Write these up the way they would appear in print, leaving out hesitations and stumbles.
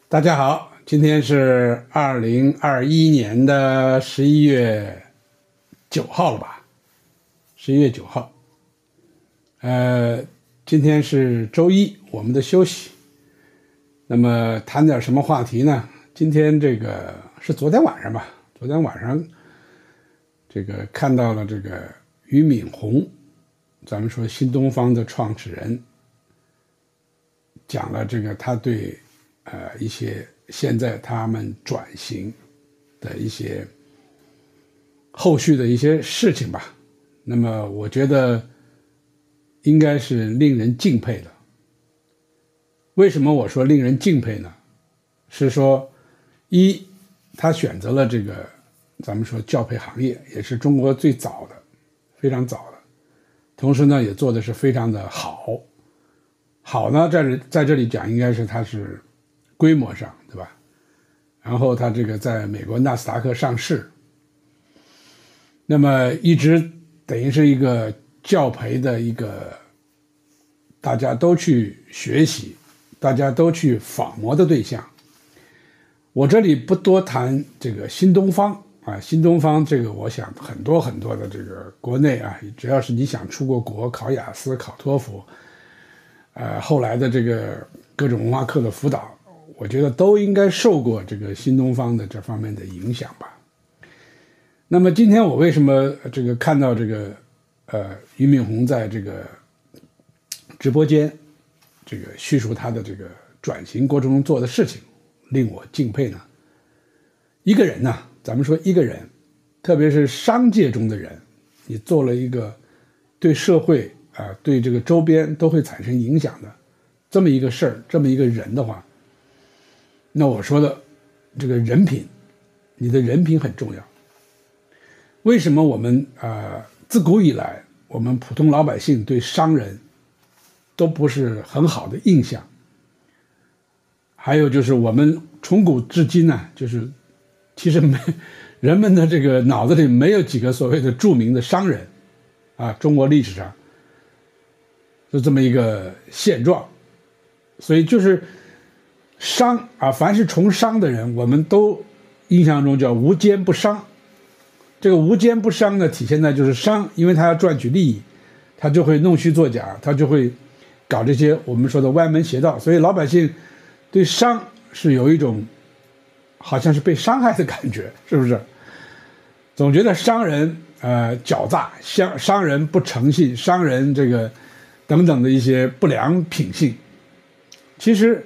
大家好，今天是2021年的11月9号了吧？11月9号。今天是周一，我们的休息。那么谈点什么话题呢？今天这个是昨天晚上吧？昨天晚上这个看到了这个俞敏洪，咱们说新东方的创始人，讲了这个他对一些现在他们转型的一些后续的一些事情吧。那么我觉得应该是令人敬佩的。为什么我说令人敬佩呢？是说他选择了这个咱们说教培行业，也是中国最早的，非常早的，同时呢也做的是非常的好呢，在这里讲应该是它是规模上，对吧？然后它这个在美国纳斯达克上市，那么一直等于是一个教培的一个大家都去学习，大家都去仿模的对象。我这里不多谈这个新东方啊，新东方这个我想很多的这个国内啊，只要是你想出过国考雅思考托福，后来的这个各种文化课的辅导，我觉得都应该受过这个新东方的这方面的影响吧。那么今天我为什么这个看到这个俞敏洪在这个直播间这个叙述他的这个转型过程中做的事情令我敬佩呢？一个人呢，咱们说一个人，特别是商界中的人，你做了一个对社会对这个周边都会产生影响的这么一个事儿，这么一个人的话，那我说的这个人品，你的人品很重要。为什么我们自古以来我们普通老百姓对商人都不是很好的印象？还有就是我们从古至今呢，就是其实人们的这个脑子里没有几个所谓的著名的商人啊，中国历史上就这么一个现状。所以就是商啊，凡是从商的人，我们都印象中叫无奸不商。这个无奸不商呢，体现在就是商，因为他要赚取利益，他就会弄虚作假，他就会搞这些我们说的歪门邪道。所以老百姓对商是有一种好像是被伤害的感觉，是不是？总觉得商人狡诈，商人不诚信，商人这个等等的一些不良品性。其实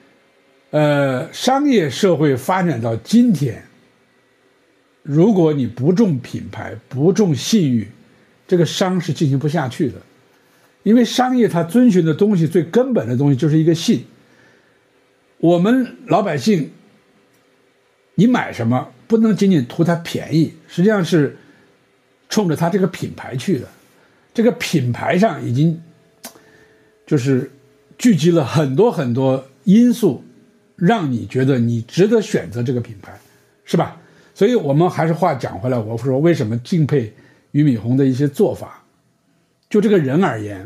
商业社会发展到今天，如果你不重品牌，不重信誉，这个商是进行不下去的。因为商业它遵循的东西，最根本的东西就是一个信。我们老百姓，你买什么不能仅仅图它便宜，实际上是冲着它这个品牌去的。这个品牌上已经就是聚集了很多因素，让你觉得你值得选择这个品牌，是吧？所以我们还是话讲回来，我说为什么敬佩俞敏洪的一些做法。就这个人而言，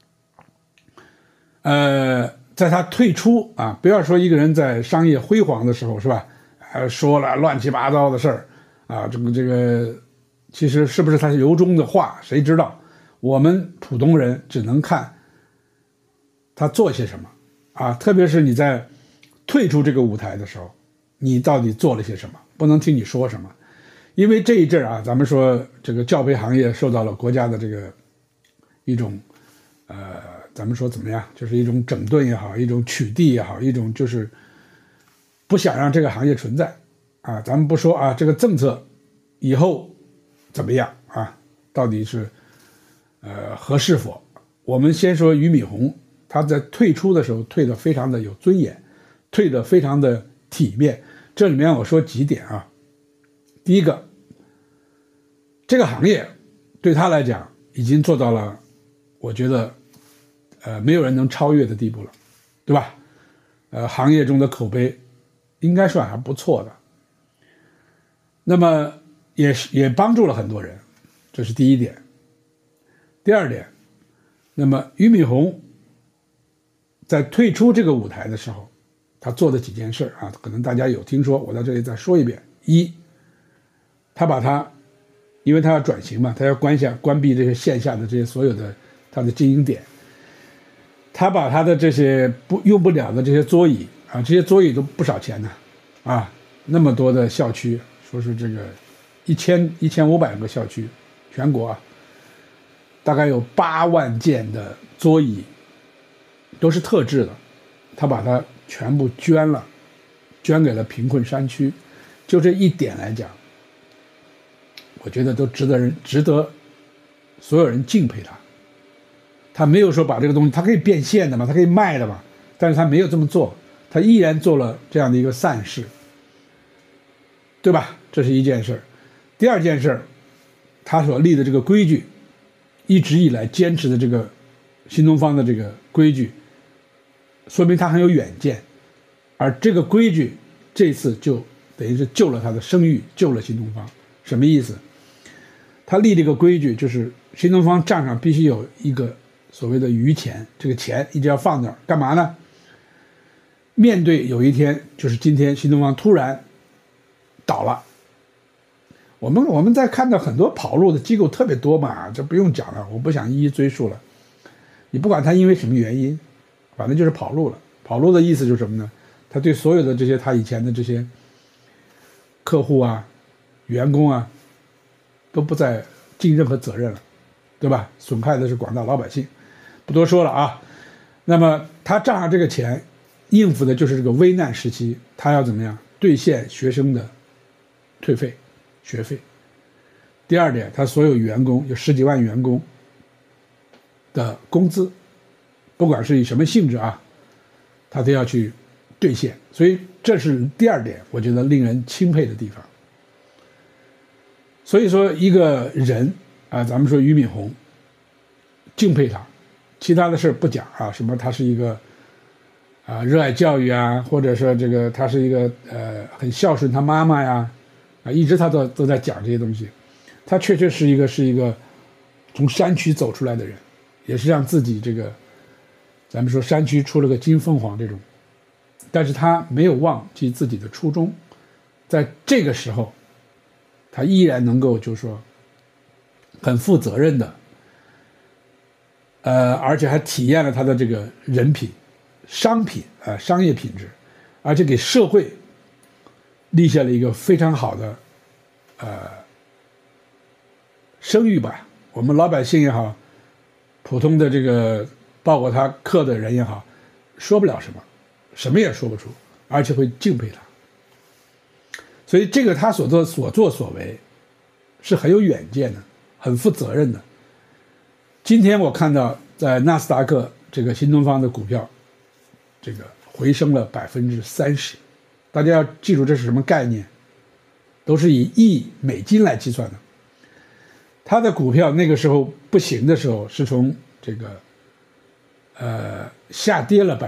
在他退出啊，不要说一个人在商业辉煌的时候，是吧？说了乱七八糟的事儿啊，这个，其实是不是他由衷的话，谁知道？我们普通人只能看他做些什么啊，特别是你在退出这个舞台的时候，你到底做了些什么？不能听你说什么，因为这一阵啊，咱们说这个教培行业受到了国家的这个一种咱们说怎么样，就是一种整顿也好，一种取缔也好，一种就是不想让这个行业存在啊。咱们不说啊，这个政策以后怎么样啊，到底是合适否？我们先说俞敏洪，他在退出的时候退得非常的有尊严，退得非常的体面。这里面我说几点啊。第一个，这个行业对他来讲已经做到了我觉得没有人能超越的地步了，对吧？行业中的口碑应该算还不错的。那么也帮助了很多人，这是第一点。第二点，那么俞敏洪在退出这个舞台的时候， 他做的几件事啊，可能大家有听说，我在这里再说一遍。一，因为他要转型嘛，他要关闭这些线下的这些所有的他的经营点，他把他的这些用不了的这些桌椅啊，这些桌椅都不少钱呢，啊，那么多的校区，说是这个1500个校区，全国啊，大概有8万件的桌椅都是特制的，他把它全部捐给了贫困山区。就这一点来讲，我觉得都值得所有人敬佩他。他没有说把这个东西，他可以变现的嘛，他可以卖的嘛，但是他没有这么做，他依然做了这样的一个善事，对吧？这是一件事。第二件事，他所立的这个规矩，一直以来坚持的这个新东方的这个规矩，说明他很有远见，而这个规矩这次就等于是救了他的声誉，救了新东方。什么意思？他立这个规矩，就是新东方账上必须有一个所谓的余钱，这个钱一直要放那儿，干嘛呢？面对有一天，就是今天新东方突然倒了，我们在看到很多跑路的机构特别多嘛，这不用讲了，我不想一一追述了。你不管他因为什么原因，反正就是跑路了。跑路的意思就是什么呢？他对所有的这些他以前的这些客户啊、员工啊，都不再尽任何责任了，对吧？损害的是广大老百姓，不多说了啊。那么他账上这个钱，应付的就是这个危难时期，他要怎么样兑现学生的退费、学费。第二点，他所有员工有10几万员工的工资，不管是以什么性质啊，他都要去兑现。所以这是第二点，我觉得令人钦佩的地方。所以说一个人啊，咱们说俞敏洪，敬佩他，其他的事不讲啊，什么他是一个热爱教育啊，或者说这个他是一个很孝顺他妈妈呀，一直他都在讲这些东西。他确确是一个从山区走出来的人，也是让自己这个咱们说山区出了个金凤凰这种，但是他没有忘记自己的初衷，在这个时候他依然能够就是说很负责任的而且还体验了他的这个人品商品商业品质，而且给社会立下了一个非常好的声誉吧。我们老百姓也好，普通的这个报过他课的人也好，说不了什么，什么也说不出，而且会敬佩他。所以这个他所作所为是很有远见的，很负责任的。今天我看到在纳斯达克这个新东方的股票这个回升了30%，大家要记住这是什么概念，都是以亿美金来计算的。他的股票那个时候不行的时候，是从这个下跌了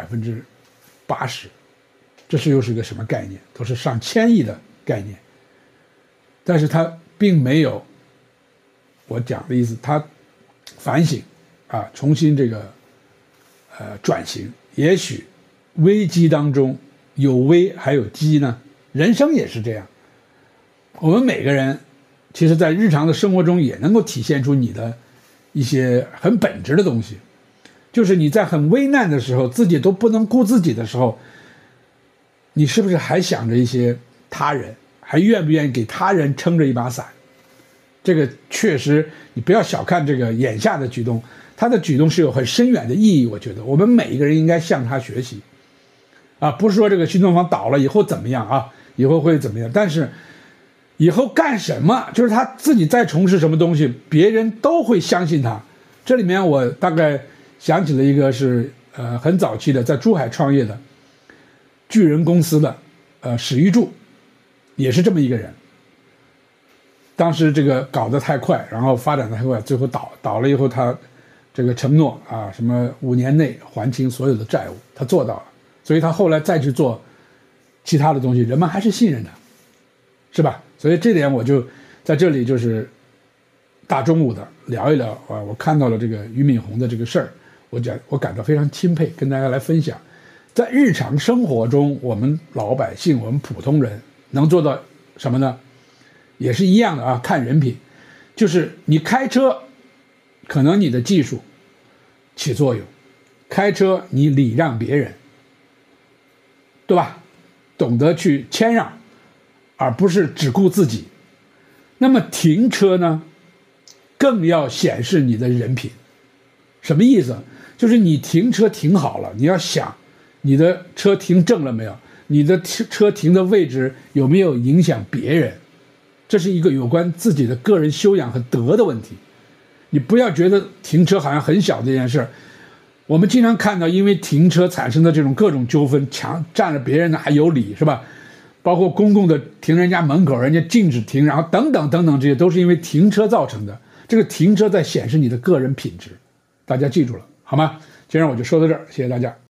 80%，这又是个什么概念？都是上千亿的概念。但是他并没有我讲的意思，他反省啊，重新这个转型。也许危机当中有危还有机呢，人生也是这样。我们每个人其实在日常的生活中也能够体现出你的一些很本质的东西，就是你在很危难的时候，自己都不能顾自己的时候，你是不是还想着一些他人，还愿不愿意给他人撑着一把伞？这个确实你不要小看这个眼下的举动，他的举动是有很深远的意义。我觉得我们每一个人应该向他学习啊，不是说这个新东方倒了以后怎么样啊，以后会怎么样，但是以后干什么，就是他自己再从事什么东西，别人都会相信他。这里面我大概想起了一个是很早期的在珠海创业的巨人公司的史玉柱，也是这么一个人。当时这个搞得太快，然后发展得太快，最后倒了以后，他这个承诺啊，什么5年内还清所有的债务，他做到了。所以他后来再去做其他的东西，人们还是信任他，是吧？所以这点我就在这里就是大中午的聊一聊啊，我看到了这个俞敏洪的这个事儿，我感到非常钦佩，跟大家来分享。 在日常生活中，我们老百姓，我们普通人能做到什么呢？也是一样的啊，看人品。就是你开车，可能你的技术起作用，开车你礼让别人，对吧？懂得去谦让，而不是只顾自己。那么停车呢，更要显示你的人品。什么意思？就是你停车停好了，你要想你的车停正了没有，你的车停的位置有没有影响别人，这是一个有关自己的个人修养和德的问题。你不要觉得停车好像很小的一件事。我们经常看到因为停车产生的这种各种纠纷，占了别人的还有理，是吧？包括公共的停人家门口，人家禁止停，然后等等等等，这些都是因为停车造成的。这个停车在显示你的个人品质，大家记住了好吗？今天我就说到这儿，谢谢大家。